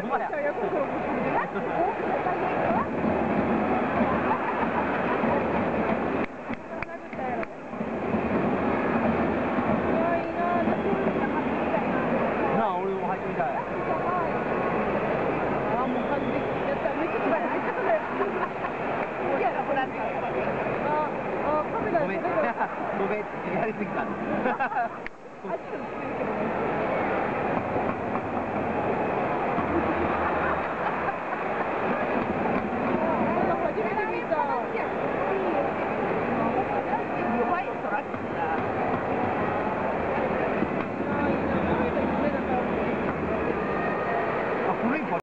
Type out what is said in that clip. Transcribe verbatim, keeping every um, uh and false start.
んまや。なあ、俺も入ってみたい。あ、もう完璧。やった、めっちゃ高い、めっちゃ高い。いや、ほら、あ、あ、カメラで撮れる。 ごめん、やりすぎた。